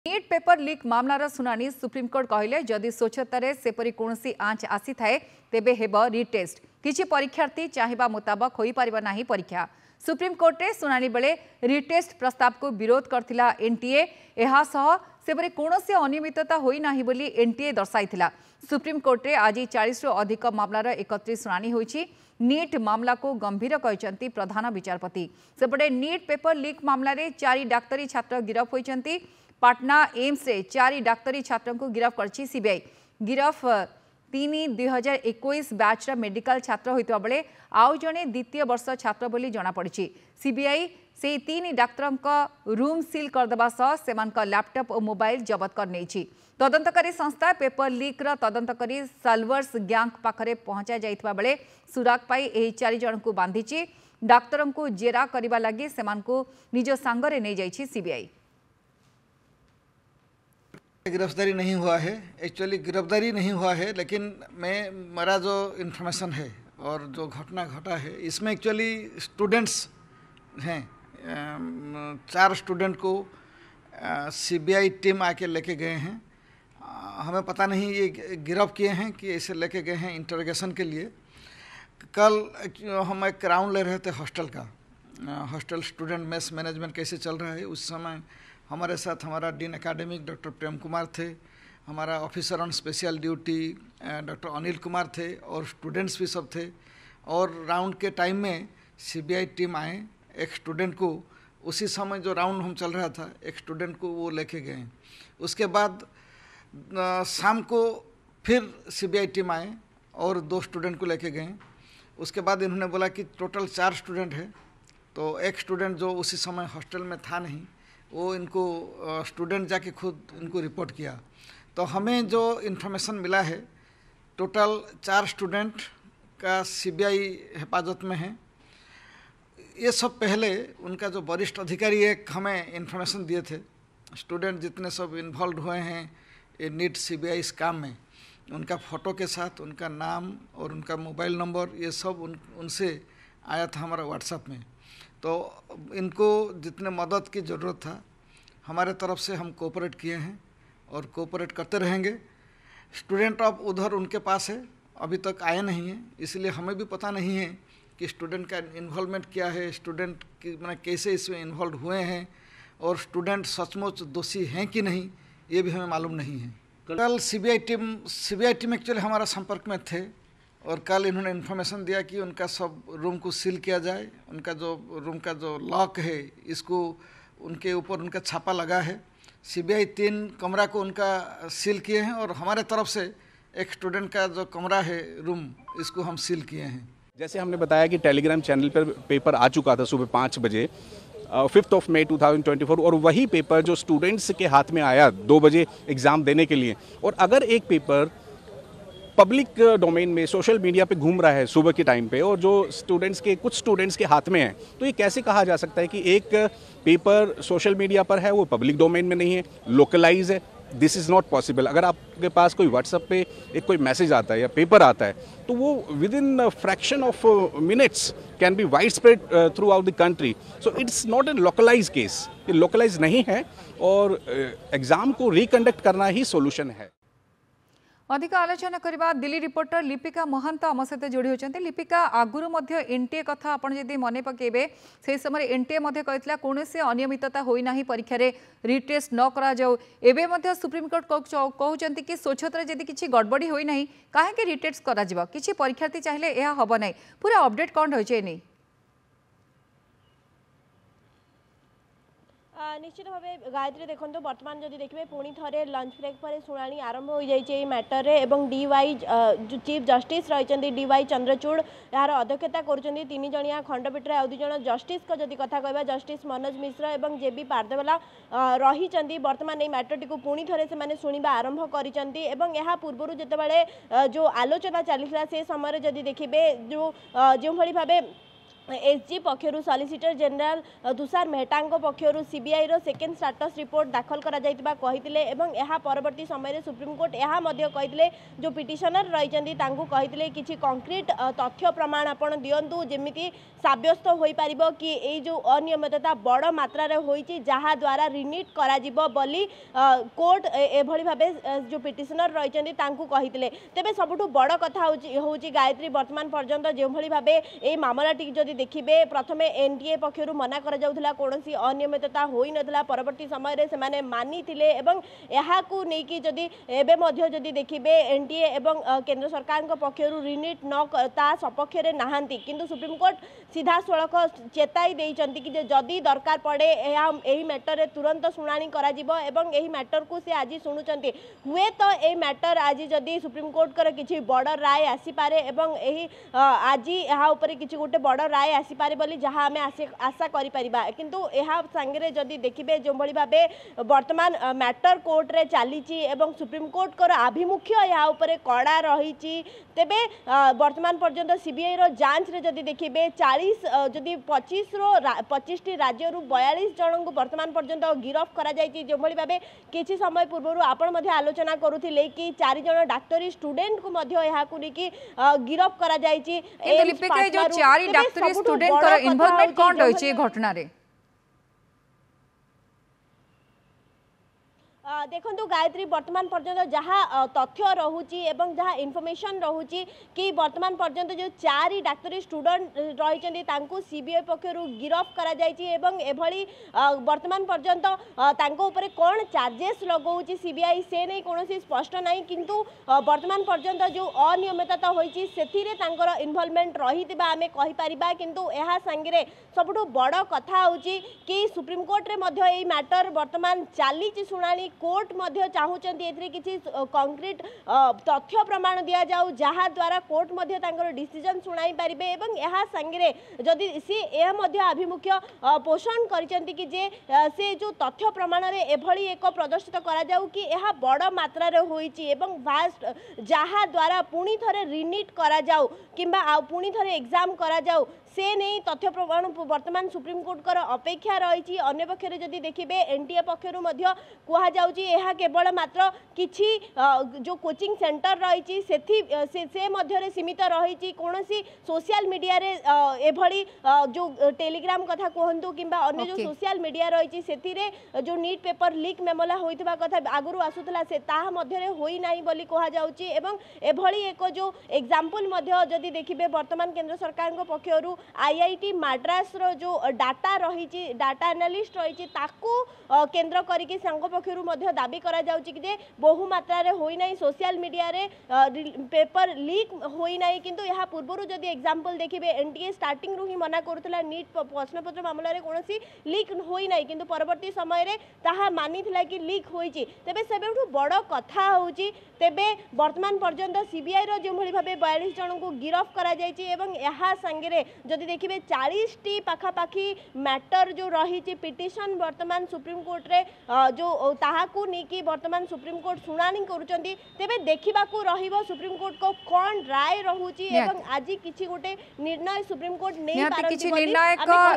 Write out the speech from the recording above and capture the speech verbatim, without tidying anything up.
NEET paper leak मामलार सुनानी supreme court कहले जदि स्वच्छतार सेपरी कौन आँच आसी थाए तेबे हेब रिटेस्ट किछि परीक्षार्थी चाहिबा मुताबक होई परिबा नाही परीक्षा। सुप्रीमकोर्ट रे सुनानी बेले रिटेस्ट प्रस्ताव को विरोध करथिला एनटीए एहा सह सेपरी कौनसी अनियमितता होई नाही बोली एनटीए दर्शाइथिला। सुप्रीमकोर्ट रे आज चालीस रु अधिक मामलार एकत्रीस सुनानी होईछि। नीट मामला को गंभीर कहते प्रधान विचारपति। सेपटे नीट पेपर लीक मामला रे चारि डाक्तरी छात्र गिरफ होइछंती। पाटना एम्स रे चारि डाक्तरी छात्र को गिरफ करछि सीबीआई। गिरफ तीन दुई हजार इक्कीस बैच मेडिकल छात्र होइतबा बेले आउ जणे द्वितीय वर्ष छात्र बोली जना पड़िछि। सीबीआई से तीन डाक्तरन रूम सील करदेबा सह सेमानक लैपटॉप और मोबाइल जबत कर नेछि। तदंतकारी संस्था पेपर लीक र तदंतकारी साल्वर्स गैंग पाखरे पहुंचा जाइतबा बेले सुराग पाई एही चारि जण को बांधिछि। डाक्तरन को जेरा करिबा लागि सेमानकु निज संगरे नै जाइछि सीबीआई। गिरफ्तारी नहीं हुआ है, एक्चुअली गिरफ्तारी नहीं हुआ है, लेकिन मैं मेरा जो इन्फॉर्मेशन है और जो घटना घटा है इसमें एक्चुअली स्टूडेंट्स हैं, चार स्टूडेंट को सीबीआई टीम आके लेके गए हैं। हमें पता नहीं ये गिरफ्त किए हैं कि ऐसे लेके गए हैं इंटरोगेशन के लिए। कल हम एक राउंड ले रहे थे हॉस्टल का, हॉस्टल स्टूडेंट मेस मैनेजमेंट कैसे चल रहा है। उस समय हमारे साथ हमारा dean academic doctor Prem Kumar थे, हमारा officer on special duty doctor Anil Kumar थे और स्टूडेंट्स भी सब थे। और राउंड के टाइम में सीबीआई टीम आए, एक स्टूडेंट को उसी समय जो राउंड हम चल रहा था एक स्टूडेंट को वो लेके गए। उसके बाद शाम को फिर सीबीआई टीम आए और दो स्टूडेंट को लेके गए। उसके बाद इन्होंने बोला कि टोटल चार स्टूडेंट है, तो एक स्टूडेंट जो उसी समय हॉस्टल में था नहीं, वो इनको स्टूडेंट जाके खुद इनको रिपोर्ट किया। तो हमें जो इन्फॉर्मेशन मिला है टोटल चार स्टूडेंट का सीबीआई हिफाजत में है। ये सब पहले उनका जो वरिष्ठ अधिकारी एक हमें इन्फॉर्मेशन दिए थे, स्टूडेंट जितने सब इन्वॉल्व हुए हैं ये नीट सीबीआई इस काम में, उनका फ़ोटो के साथ उनका नाम और उनका मोबाइल नंबर ये सब उन उनसे आया था हमारा व्हाट्सएप में। तो इनको जितने मदद की ज़रूरत था हमारे तरफ से हम कोऑपरेट किए हैं और कोऑपरेट करते रहेंगे। स्टूडेंट अब उधर उनके पास है, अभी तक आए नहीं हैं, इसलिए हमें भी पता नहीं है कि स्टूडेंट का इन्वॉल्वमेंट क्या है, स्टूडेंट की मैंने कैसे इसमें इन्वॉल्व हुए हैं और स्टूडेंट सचमुच दोषी हैं कि नहीं ये भी हमें मालूम नहीं है। कल CBI team CBI team actually हमारा संपर्क में थे और कल इन्होंने इन्फॉर्मेशन दिया कि उनका सब रूम को सील किया जाए। उनका जो रूम का जो लॉक है इसको उनके ऊपर उनका छापा लगा है। सीबीआई तीन कमरा को उनका सील किए हैं और हमारे तरफ से एक स्टूडेंट का जो कमरा है रूम इसको हम सील किए हैं। जैसे हमने बताया कि टेलीग्राम चैनल पर पेपर आ चुका था सुबह पाँच बजे fifth of May two thousand twenty four, और वही पेपर जो स्टूडेंट्स के हाथ में आया दो बजे एग्ज़ाम देने के लिए। और अगर एक पेपर पब्लिक डोमेन में सोशल मीडिया पे घूम रहा है सुबह के टाइम पे और जो स्टूडेंट्स के कुछ स्टूडेंट्स के हाथ में है, तो ये कैसे कहा जा सकता है कि एक पेपर सोशल मीडिया पर है वो पब्लिक डोमेन में नहीं है, लोकलाइज है। This is not possible. अगर आपके पास कोई व्हाट्सएप पे एक कोई मैसेज आता है या पेपर आता है तो वो within fraction of minutes can be widespread throughout the country. So it's not a localise case, ये लोकलाइज नहीं है और एग्ज़ाम को रिकंडक्ट करना ही सोल्यूशन है। अधिक आलोचना करबा दिल्ली रिपोर्टर लिपिका महंत आम सहित जोड़ी होती। लिपिका आगुरी मध्य एनटीए कथा आपण जदि मन पकेबे से समय एनटीए मध्य कहला कौनसी अनियमितता होई नाही परीक्षा रे रिटेस्ट न करा जाऊ। एबे मध्य सुप्रीमकोर्ट कहउचंती कि स्वच्छता जदि किछि गड़बड़ी होई नाही काहे के रिटेस्ट करा जिवो, किछि परीक्षार्थी चाहिले एहा हबो नाही। पूरा अपडेट कोन होइछे नै? निश्चित भाव गायत्री देखो बर्तमान जदि देखिए पुणी थे लंच ब्रेक पर शुणाणी आरंभ हो जाए मैटर रे एवं डीवाई जो चीफ जस्टिस रही डीवाई चंद्रचूड़ यार अध्यक्षता करुँच तीन जणिया खंडपीठ आउ दुज जस्टिस को जदि कथा कहबा जस्टिस मनोज मिश्र एवं जेबी पारदेवाला रही बर्तमान ये मैटर टी पुणी थे से शुणा आरंभ कर पूर्व जिते जो आलोचना चली से समय जदि देखिए जो जो भाव एसजी पक्षर सॉलिसिटर जनरल तुषार मेहटा पक्षर सीबीआई रो सेकेंड स्टाटस रिपोर्ट दाखल करा जाइतिबा कहितिले एवं एहा परवर्ती समय रे सुप्रीम कोर्ट एहा मध्ये कहितिले जो पिटिशनर रहिचंदी तांकू कहितिले किछि कंक्रीट तथ्य प्रमाण आपण दियंतु जेमिति साब्यस्त होई परिबो कि ए जो अनियमितता बड़ मात्रा रे होईची जहा द्वारा रिनिट करा जिवो बोली कोर्ट एभली भाबे जो पिटिशनर रहिचंदी तांकू कहितिले। तेबे सबुठु बड़ कथा होची होची गायत्री वर्तमान पर्यंत जे भली भाबे ए मामलाटी जदि देखिबे प्रथमे एनटीए पक्षरु मना करा जाउथला कोनोसी अनियमितता होई नथला परवर्ती समय रे से माने मानी थिले एवं एहाकू नेकी जदि एबे मध्ये जदि देखिबे एनटीए एवं केंद्र सरकार को पक्षरु रिनिट न ता सपक्ष रे नाहंती किंतु सुप्रीम कोर्ट सीधा सड़क चेताई देइचंती कि जदि दरकार पड़े एही मैटर रे तुरंत सुनानी करा जिवो एवं एही मैटर को से आज शुणुचंती हुए तो एही मैटर आज जदि सुप्रीम कोर्ट कर किछि बड़ राय आसी पारे एवं एही आज एहा ऊपर किछि गोटे बड़ राय आसी पारे बोली जहां हमें आशा करि परिबा किंतु एहा संगे जदि देखिबे जो भली भाबे वर्तमान मैटर कोर्ट रे चालीची एवं सुप्रीम कोर्ट कर आभिमुख्य एहा ऊपर कड़ा रहिची तेबे वर्तमान पर्यंत सीबीआई रो जांच रे जदि देखिबे चालीस जदि पच्चीस रो पच्चीस टी राज्य रु बयालीस जन को वर्तमान पर्यंत गिरफ करा जायछि जो भली भाबे किछि समय पूर्व आपण मध्ये आलोचना करूथिले कि चार जन डाक्टरी स्टूडेंट को मध्ये एहा कुनी कि गिरफ करा जायछि किंतु लिपिका जो चार डाक्टरी स्टूडेंट कर इन्वॉल्वमेंट कोन रहिछि ए घटना रे देखो गायत्री वर्तमान पर्यंत जहाँ तथ्य रहुची एवं जहाँ इनफॉरमेशन रहुची कि वर्तमान पर्यंत जो चारि डाक्टरी स्टूडेंट रही सीबीआई पक्षर गिरफ करा जायछि एवं एभली वर्तमान पर्यंत तांको ऊपर कौन चार्जेस लगौची सीबीआई से नहीं कौन स्पष्ट नहीं किंतु वर्तमान पर्यंत जो अनियमितता होईची सेथिरे तांकर इन्वॉल्वमेंट रहितिबा आमे कहि परिबा किंतु एहा संगे सबुठु बड़ कथा होची कि सुप्रीम कोर्ट रे मध्य एई मैटर वर्तमान चालीची सुनानी कोर्ट मध्य चाहूचंती एथरे किछि कंक्रीट तथ्य प्रमाण दिया जाऊ जहा द्वारा कोर्ट मध्य तांकर डिसीजन सुनाई परिबे एवं एहा संगे जदि सी ए मध्य आभिमुख्य पोषण करिसंती कि जे से जो तथ्य प्रमाण रे एभली एक प्रदर्शित करा जाऊ कि एहा बड़ मात्रा रे होईची एवं वास्ट जहा द्वारा पुणी थरे रिनिट करा जाऊ किंबा आ पुणी थरे एग्जाम करा जाऊ से नहीं तथ्य प्रमाण वर्तमान सुप्रीम कोर्ट कर अपेक्षा रही अन्य पक्षरे जदि देखिबे एनटीए पक्षरु मध्य कुहा जाउची एहा केवल मात्र किछि जो कोचिंग सेंटर रही सेथि से, से मध्य रे सीमित रही कोनोसी सोशल मीडिया रे एभली जो टेलीग्राम कथा कहंतु किंबा अन्य जो सोशल मीडिया रही सेथिरे जो नीट पेपर लीक मेमोला होइतबा कथा आगुरु आसुतला से ताहा मध्य रे होई नाही बोली कहा जाउची एवं एभली एक जो एग्जांपल मध्य जदि देखिबे वर्तमान केंद्र सरकार को पक्षरु आईआईटी मद्रास रो जो डाटा रही डाटा एनालिस्ट रही ताकू केंद्र करिके संघ पक्षरु मध्य दाबी करा जाउची कि बहु मात्रा रे होई नाही सोशल मीडिया रे पेपर लीक होई नाही किंतु यहा पूर्वरु जदि एग्जांपल देखिबे एनटीए स्टार्टिंग रु ही मना करूतला नीट प्रश्नपत्र मामला रे कोनोसी लीक होई नाही किंतु परवर्ती समय रे ताहा मानिथिला कि लीक होईची तेबे सेबेठु बड़ कथा होउची तेबे वर्तमान पर्यंत सीबीआई रो जो भली भाबे बयालीस जन को गिरफ करा जायची एवं यहा संगे जदि देखिबे चालीस टी पाखापाखी मैटर जो रही पिटिशन वर्तमान सुप्रीम कोर्ट रे जो ताहाकू नेकी वर्तमान सुप्रीम कोर्ट सुनानी करूचंती तेबे देखिबाकू रहिबो सुप्रीम कोर्ट को कोन राय रहूची एवं आज किछि गोटे निर्णय सुप्रीम कोर्ट नै पारंती निर्णायक